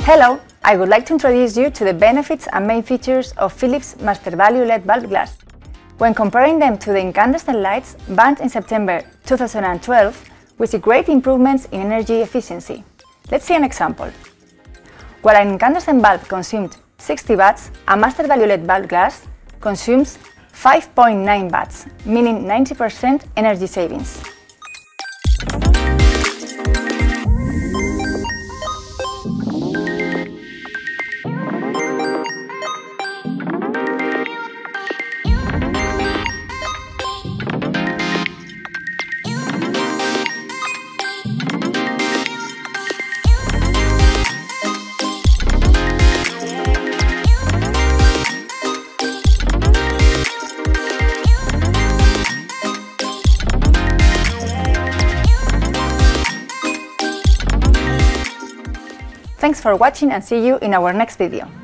Hello! I would like to introduce you to the benefits and main features of Philips Master Value LED bulb glass. When comparing them to the incandescent lights banned in September 2012, we see great improvements in energy efficiency. Let's see an example. While an incandescent bulb consumed 60 watts, a Master Value LED bulb glass consumes 5.9 watts, meaning 90% energy savings. Thanks for watching and see you in our next video.